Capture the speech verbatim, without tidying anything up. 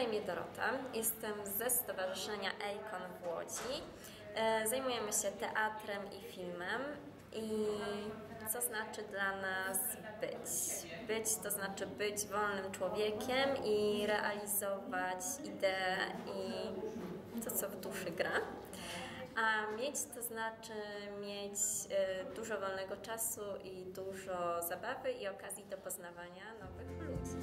imię Dorota, jestem ze Stowarzyszenia EIKON w Łodzi. Zajmujemy się teatrem i filmem i co znaczy dla nas być? Być to znaczy być wolnym człowiekiem i realizować idee i to, co w duszy gra. A mieć to znaczy mieć dużo wolnego czasu i dużo zabawy i okazji do poznawania nowych ludzi.